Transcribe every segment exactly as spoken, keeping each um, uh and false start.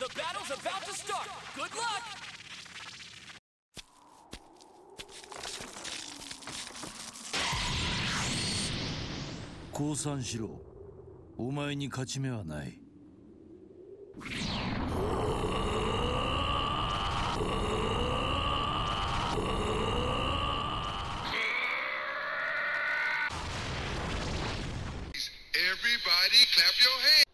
The battle's about to start. Good luck. 降参しろ。お前に勝ち目はない。 Everybody clap your hands.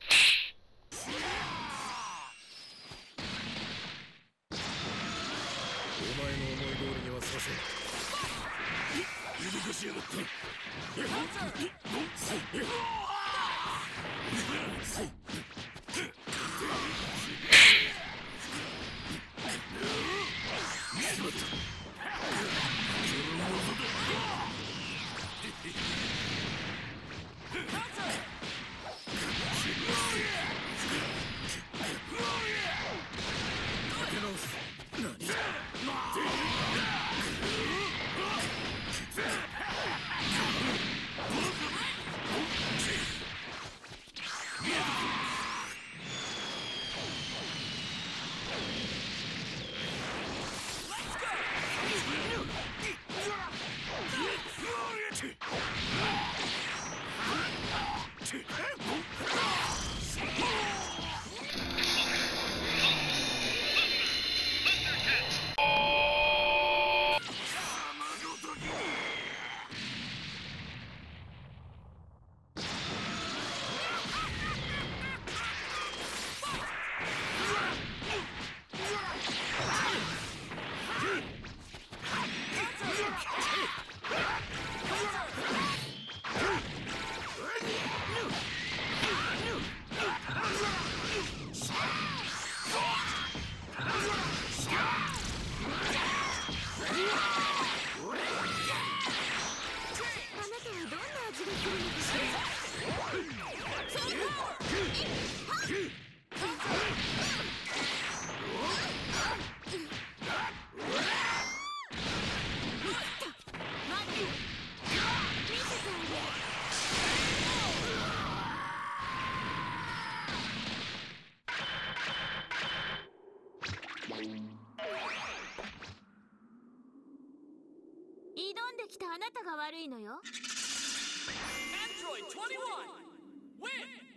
お前の思い通りにはさせん。揺るがしやがった。 挑んできたあなたが悪いのよ。 Android twenty-one, win!